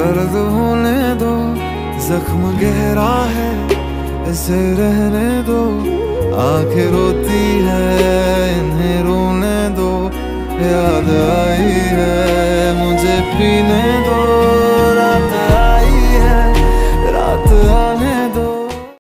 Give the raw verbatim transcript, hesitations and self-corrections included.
दर्द होने दो, जख्म गहरा है इसे रहने दो। आंखें रोती है इन्हें रोने दो, याद आई है मुझे पीने दो।